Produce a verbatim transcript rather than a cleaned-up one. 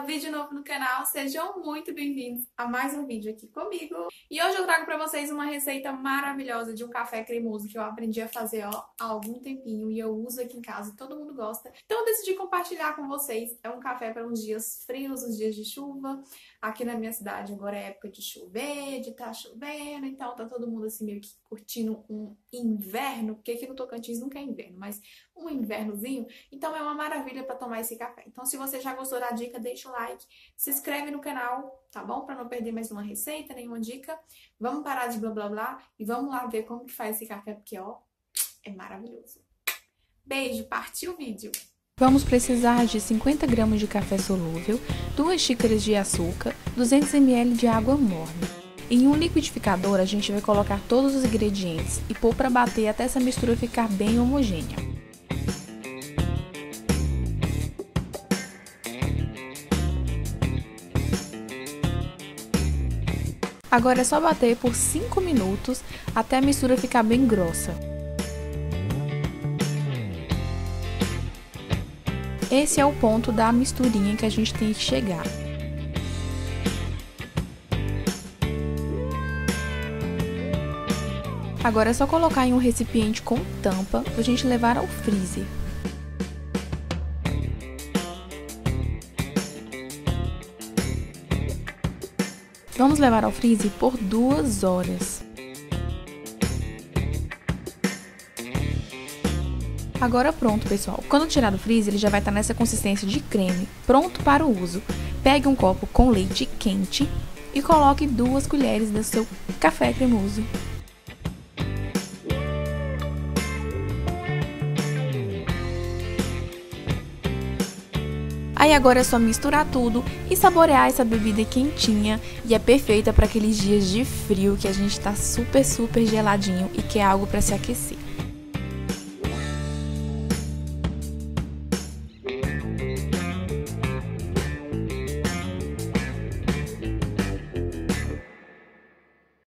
vídeo novo no canal, sejam muito bem-vindos a mais um vídeo aqui comigo. E hoje eu trago pra vocês uma receita maravilhosa de um café cremoso que eu aprendi a fazer ó, há algum tempinho e eu uso aqui em casa e todo mundo gosta. Então eu decidi compartilhar com vocês. É um café para uns dias frios, uns dias de chuva. Aqui na minha cidade agora é época de chover, de tá chovendo, então tá todo mundo assim meio que curtindo um inverno, porque aqui no Tocantins nunca é inverno, mas um invernozinho. Então é uma maravilha para tomar esse café. Então se você já gostou da dica, deixa o like, se inscreve no canal, tá bom? Para não perder mais uma receita, nenhuma dica. Vamos parar de blá blá blá e vamos lá ver como que faz esse café, porque ó, é maravilhoso. Beijo, partiu o vídeo! Vamos precisar de cinquenta gramas de café solúvel, duas xícaras de açúcar, duzentos mililitros de água morna. Em um liquidificador a gente vai colocar todos os ingredientes e pôr para bater até essa mistura ficar bem homogênea. Agora é só bater por cinco minutos até a mistura ficar bem grossa. Esse é o ponto da misturinha que a gente tem que chegar. Agora é só colocar em um recipiente com tampa para a gente levar ao freezer. Vamos levar ao freezer por duas horas. Agora pronto, pessoal. Quando tirar do freezer, ele já vai estar nessa consistência de creme, pronto para o uso. Pegue um copo com leite quente e coloque duas colheres do seu café cremoso. Aí agora é só misturar tudo e saborear essa bebida quentinha e é perfeita para aqueles dias de frio que a gente tá super, super geladinho e quer algo para se aquecer.